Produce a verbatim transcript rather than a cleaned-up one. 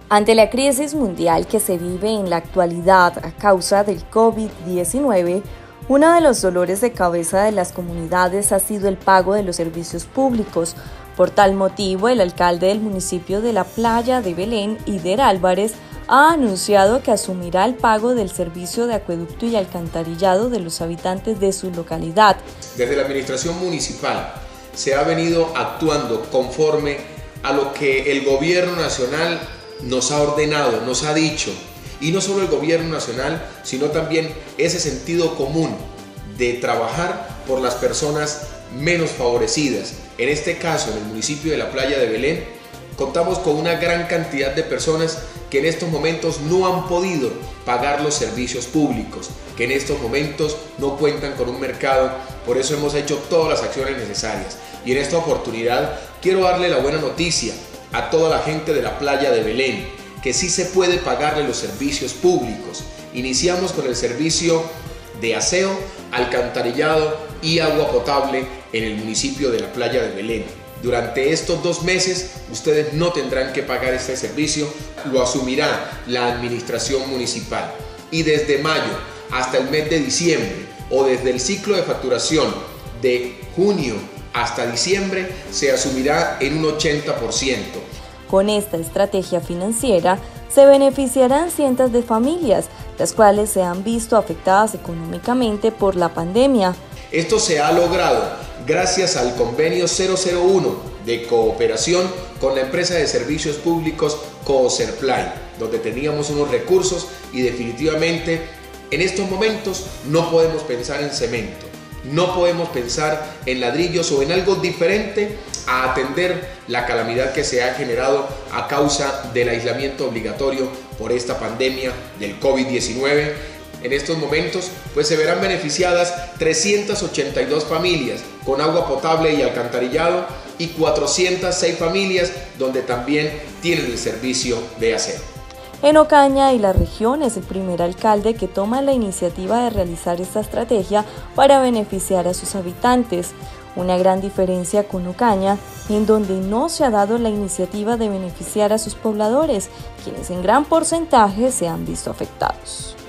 Ante la crisis mundial que se vive en la actualidad a causa del COVID diecinueve, uno de los dolores de cabeza de las comunidades ha sido el pago de los servicios públicos. Por tal motivo, el alcalde del municipio de La Playa de Belén, Ider Álvarez, ha anunciado que asumirá el pago del servicio de acueducto y alcantarillado de los habitantes de su localidad. Desde la administración municipal se ha venido actuando conforme a lo que el gobierno nacional nos ha ordenado, nos ha dicho, y no solo el gobierno nacional, sino también ese sentido común de trabajar por las personas menos favorecidas. En este caso, en el municipio de La Playa de Belén, contamos con una gran cantidad de personas que en estos momentos no han podido pagar los servicios públicos, que en estos momentos no cuentan con un mercado. Por eso hemos hecho todas las acciones necesarias. Y en esta oportunidad quiero darle la buena noticia a toda la gente de La Playa de Belén, que sí se puede pagarle los servicios públicos. Iniciamos con el servicio de aseo, alcantarillado y agua potable en el municipio de La Playa de Belén. Durante estos dos meses ustedes no tendrán que pagar este servicio, lo asumirá la administración municipal. Y desde mayo hasta el mes de diciembre, o desde el ciclo de facturación de junio hasta diciembre, se asumirá en un ochenta por ciento. Con esta estrategia financiera se beneficiarán cientos de familias, las cuales se han visto afectadas económicamente por la pandemia. Esto se ha logrado gracias al convenio cero cero uno de cooperación con la empresa de servicios públicos Coserplay, donde teníamos unos recursos y definitivamente en estos momentos no podemos pensar en cemento. No podemos pensar en ladrillos o en algo diferente a atender la calamidad que se ha generado a causa del aislamiento obligatorio por esta pandemia del COVID diecinueve. En estos momentos pues se verán beneficiadas trescientas ochenta y dos familias con agua potable y alcantarillado y cuatrocientas seis familias donde también tienen el servicio de aseo. En Ocaña y la región es el primer alcalde que toma la iniciativa de realizar esta estrategia para beneficiar a sus habitantes. Una gran diferencia con Ocaña, en donde no se ha dado la iniciativa de beneficiar a sus pobladores, quienes en gran porcentaje se han visto afectados.